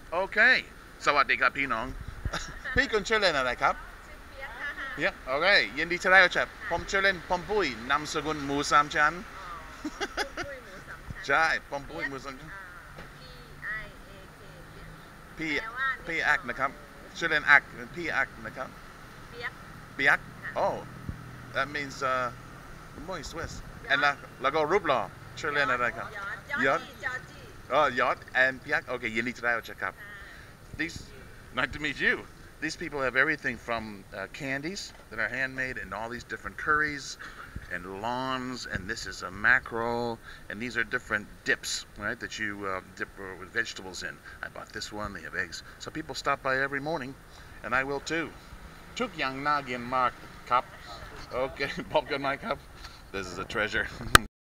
โอเคสวัสดีครับพี่น้องพี่คุณชื่อเล่นอะไรครับเปียกโอเคยินดีที่ได้รู้จักผมชื่อเล่นปอมปุ้ยนามสกุลหมูสามชั้นใช่ปอมปุ้ยหมูสามชั้นพี่พี่อักนะครับชื่อเล่นอักพี่อักนะครับเปียก oh that means มวยสวิสแล้วก็รูปหล่อชื่อเล่นอะไรครับยอดยอด and เปียกโอเคยินดีที่ได้รู้จักครับ these nice to meet you. These people have everything from candies that are handmade and all these different curries and lawns, and this is a mackerel, and these are different dips, right, that you dip with vegetables in. I bought this one, they have eggs. So people stop by every morning, and I will too. ทุกอย่างน่ากินมากครับ Okay, พบกันไหมครับ This is a treasure.